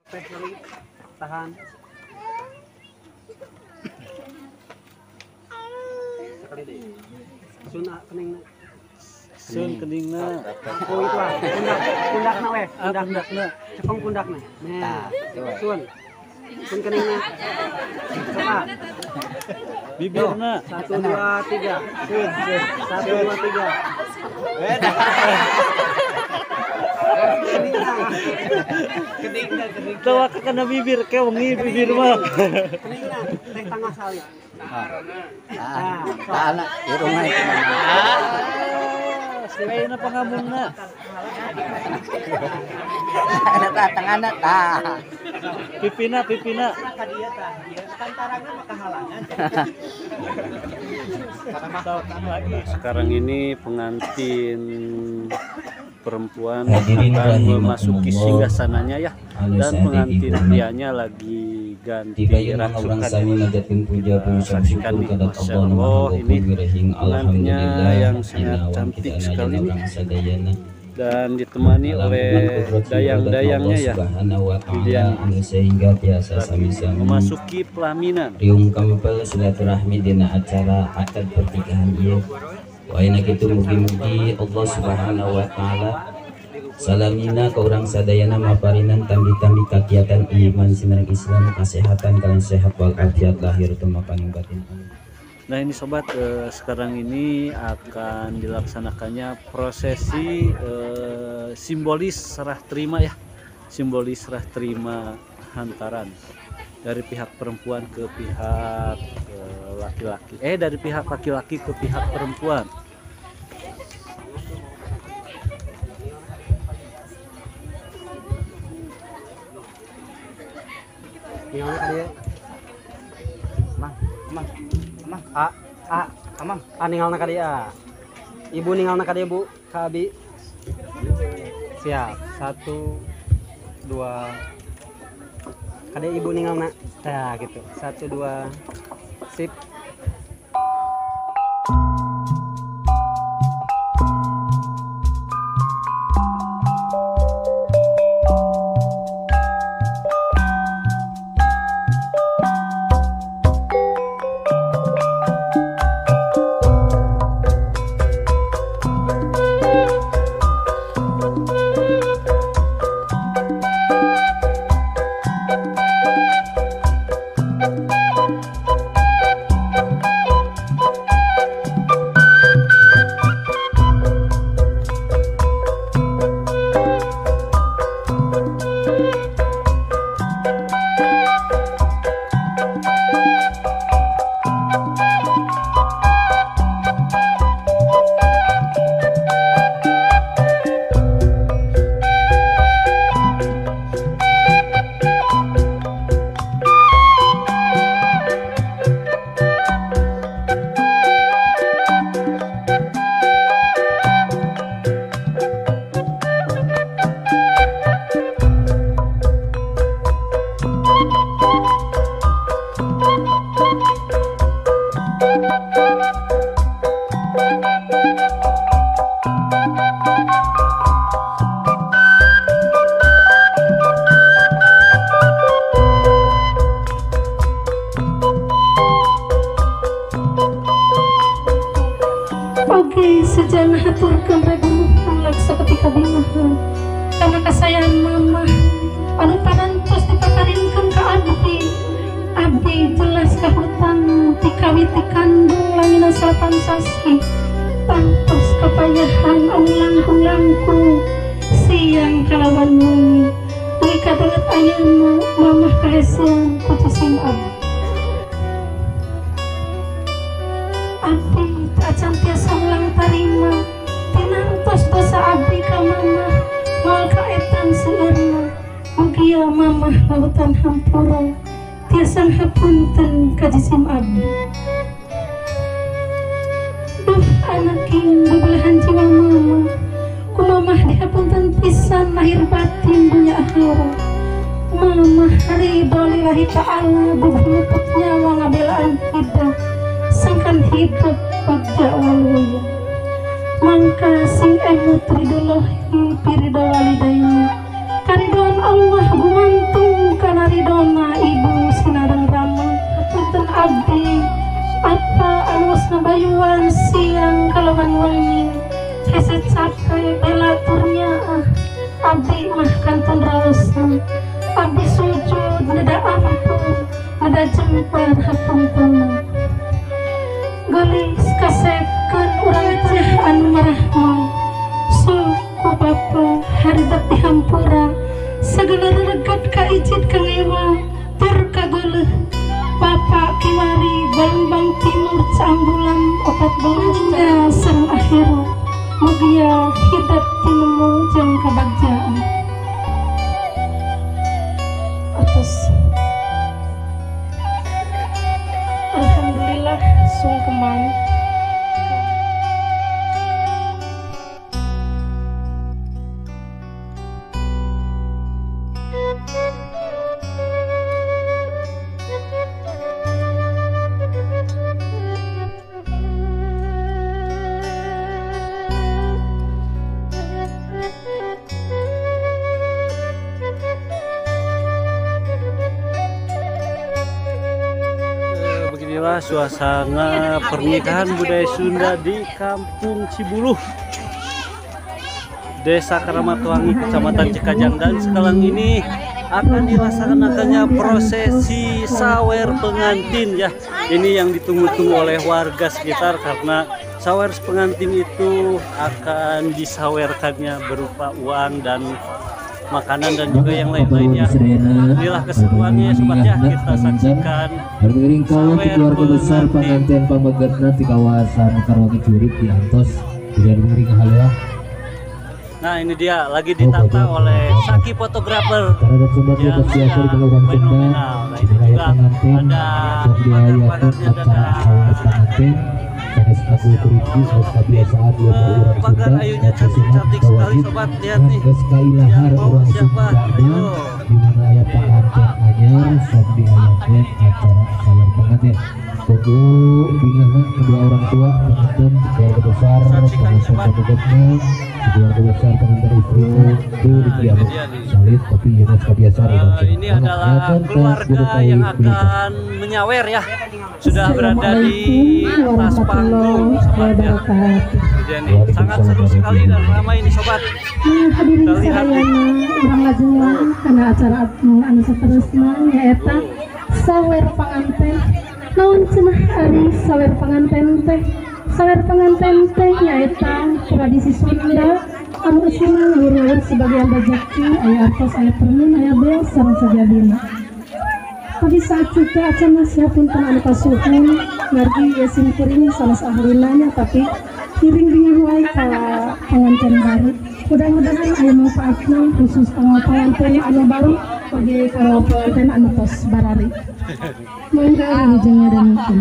Tahan. Sekali deh. Sun kening. Sun keningna. Oh itu ah. Pundakna weh. Pundakna. Cepeng pundakna. Nah, sun. Sun keningna. Coba. Bibirna. 1 2 3. Sun. 1 2 3. Keningna. Tawa ka kana bibir ke wengi bibir mah. Keningna. Teh tengah salib. Taana irungna itu. Silaina pangamunna. Eta tengahna tah. Pipina. Ka dia tah. Dia kantarangan mah kahalangan. Sekarang ini pengantin perempuan akan memasuki singgasananya ya, dan pengantin prianya lagi ganti rangsukan. Saksikan nih, Masya Allah, ini pengantinnya yang sangat cantik sekali nih, dan ditemani oleh dayang-dayangnya ya. Kemudian sehingga biasa sami-sami memasuki pelaminan. riung kampel silaturahmi dina acara akad pernikahan ieu. Wa ayeuna kitu mugi-mugi Allah Subhanahu wa taala salamina ka urang sadayana maparinan tambi-tambi kagiatan iman sinar Islam, kesehatan kalian sehat wal afiat lahir tumapaning batin. Nah ini sobat, sekarang ini akan dilaksanakannya prosesi simbolis serah terima ya, simbolis serah terima hantaran dari pihak perempuan ke pihak laki-laki, dari pihak laki-laki ke pihak perempuan. Ninggalna ka dia. Amang. Ninggalna ka dia. Ibu ninggalna ka dia, Bu. Ka Abi. Siap. 1 2. Ka dia ibu ninggalna. Nah, gitu. 1 2. Sip. Sejana haturkeun regunuhan laksa ketika bingahan karena kasayangan mama anu parantos dipakarinkeun ka abdi jelas kahutang tikawiti kandung lamina salatan sasi pantos kepayahan anu langkung-langkung siang kalawan wengi duwi kabanget ayeuna mamah kahesian putusin abdi acan tiasa ulang tarima tinantos dosa abdi ka mamah mal kaetan seueurna mugia mamah lautan hampura tiasa hapunten ka jisim abdi. Duh anaking bebelahan jiwa mamah ku mamah dihapunten pisan lahir batin dunia akhirat. Mamah ridho lillahi ta'ala bubuluput nyawa ngabelaan hidup sangkan hidup bagja waluya mangka sing emut ridolohi pirido walidayna karidoan Allah gumantung jangan wengi hese capek belaturnya abdi mah kantun raosan abdi sujud nada ampun nada jemper hapunten gelis kasepkeun urang teh anu marahman suku bapa hareup di hampura segala regat kaijid kangewa tur kageuleuh Bapak kiwari Bambang Timur Cambulan opat belunya sareng akhirat mugia hidup tinemu jeung kabagjaan atas alhamdulillah sungkeman Beginilah suasana pernikahan budaya Sunda di Kampung Cibuluh, Desa Keramatwangi, Kecamatan Cikajang, dan sekarang ini akan dilaksanakannya prosesi sawer pengantin ya. Ini yang ditunggu-tunggu oleh warga sekitar karena sawer pengantin itu akan disawerkannya berupa uang dan makanan dan juga yang lain-lainnya. Inilah keseruannya sobat ya, kita saksikan sawer keluarga besar pengantin pamegatna di kawasan Karwangi Curug di Antos di ring haleuh. Nah ini dia lagi ditata oleh Saki fotografer Terhadap sobat yang siasat sudah fenomenal. Nah ini juga ada pagar-pagarnya dan pengantin sanes aku turiki sanes kebiasaan dia orang pagar Sunda ayunya cantik-cantik sekali sobat, lihat nih. geus kailahar Yang mau orang siapa? Sunda Ayo. di mana aya pengantin anyar sok diayakeun acara sawer pengantin. Kudu bingana kedua orang tua pengantin keluarga besar Saksikan, pengantin sobat. pengantinnya keluarga besar pengantin istrinya itu dikiamu salit tapi ya kebiasaan Ini adalah keluarga yang akan menyawer ya, sudah berada di atas panggung sobat ya. Kemudian ini sangat seru sekali dan ramai ini sobat. hadirin Kita lihat nih. sekalian urang ngajeng karena acara anu saterusna nyaeta sawer panganten. Naon cenah ari sawer panganten teh? Sawer panganten teh nyaeta tradisi Sunda anu isina ngurur sebagian rejeki aya artos aya permen aya beas sareng sajadina. Tapi saat juga acan siapun anu kasuhun ngargi yasin kuring salah saharinanya tapi kiring dengan wae ka pengantin baru. Mudah-mudahan aya manfaatna khusus pengantin anu baru bagi kalau pengantin anu tos barari. Mangga ngajeng dan mungkin.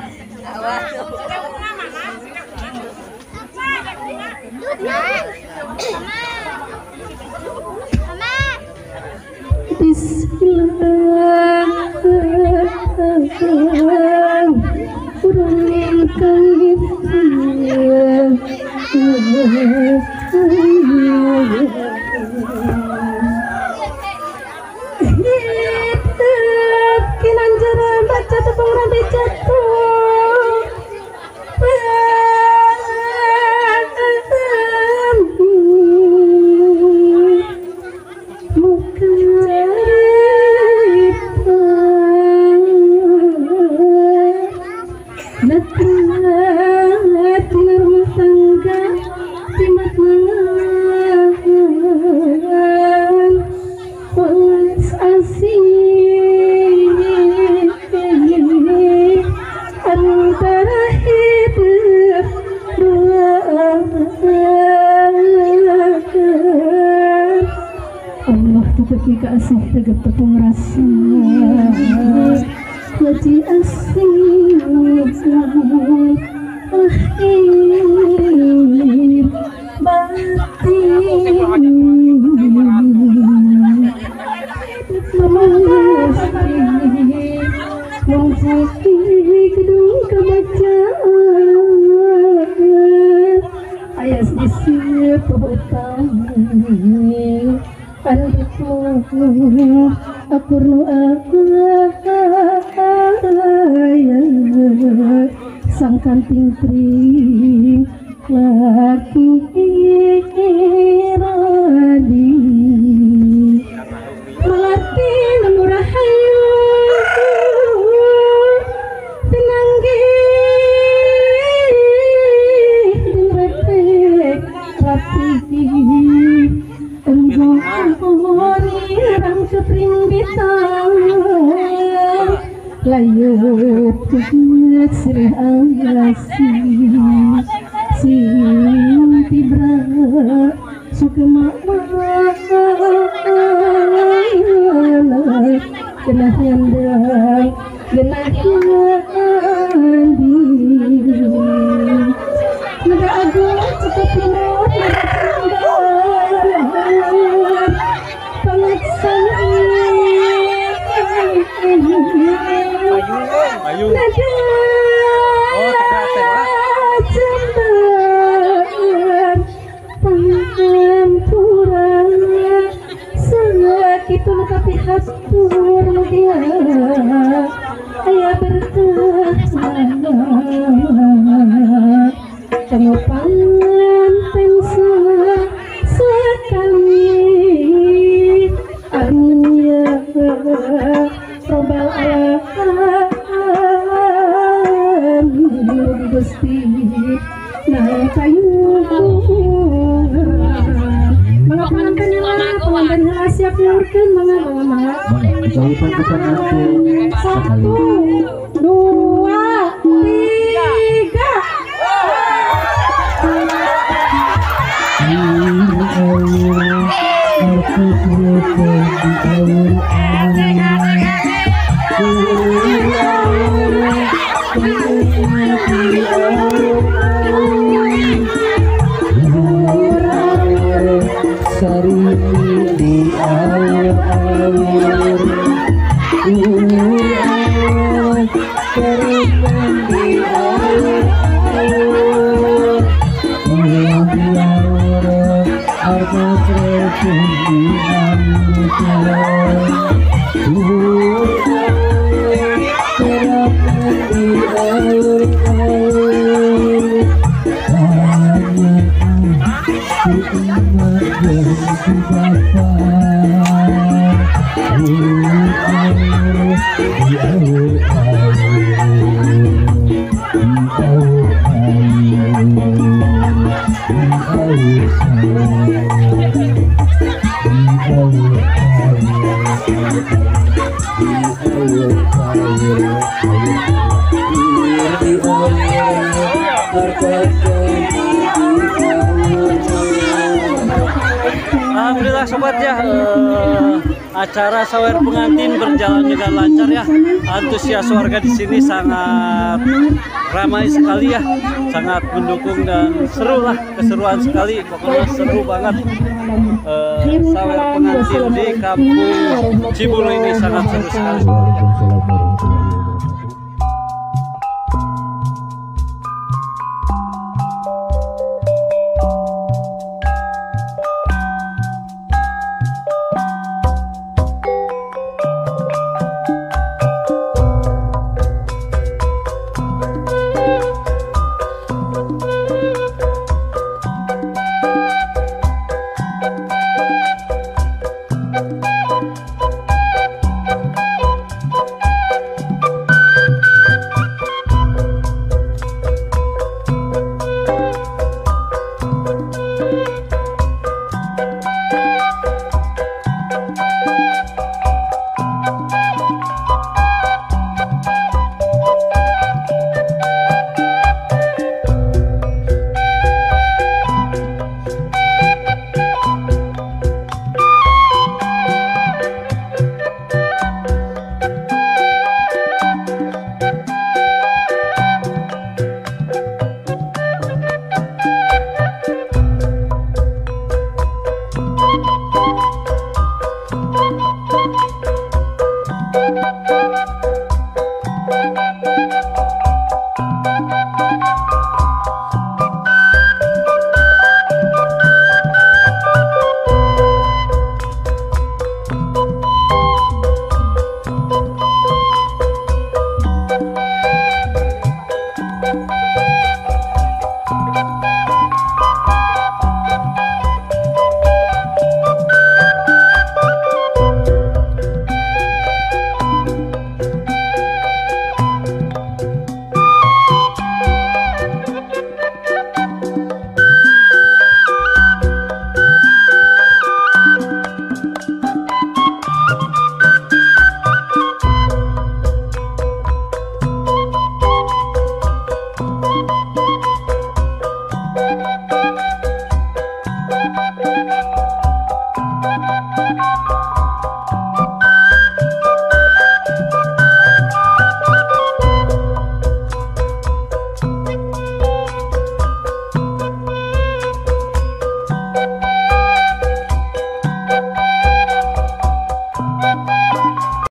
Kinanjaran baca tepung rambi jatuh antara hidup dua Allah tetapi kasih tegap tepung rasa wajib asing akhir batin Mengzikir kedua kebacaan ayat sisir perhutang Anakmu aku ayat sang kanting pring laki radi melati murah hayu pinanggi dinrepek rapi enggori rang kepring bitang layu tuh sireh angasi sing tibra sukema genah yandang genah yandi naga agung cukup pinut Ayu. Oh, tegaten lah. Itu tapi hastur dia ayah bertanya kamu panten sekali ania robal alam gusti nah kayu mga pengantin pengantin siap nyurkin mga Jawaban kita nanti 1, 2, 3. Sari di air keringan di air harga terpun di keringan di air Alhamdulillah sobat ya, acara sawer pengantin berjalan dengan lancar ya. Antusias warga di sini sangat ramai sekali ya, sangat mendukung dan seru lah, keseruan sekali, pokoknya seru banget. Sawer pengantin di Kampung Cibulu ini sangat seru sekali. Waalaikumsalam warahmatullahi wabarakatuh.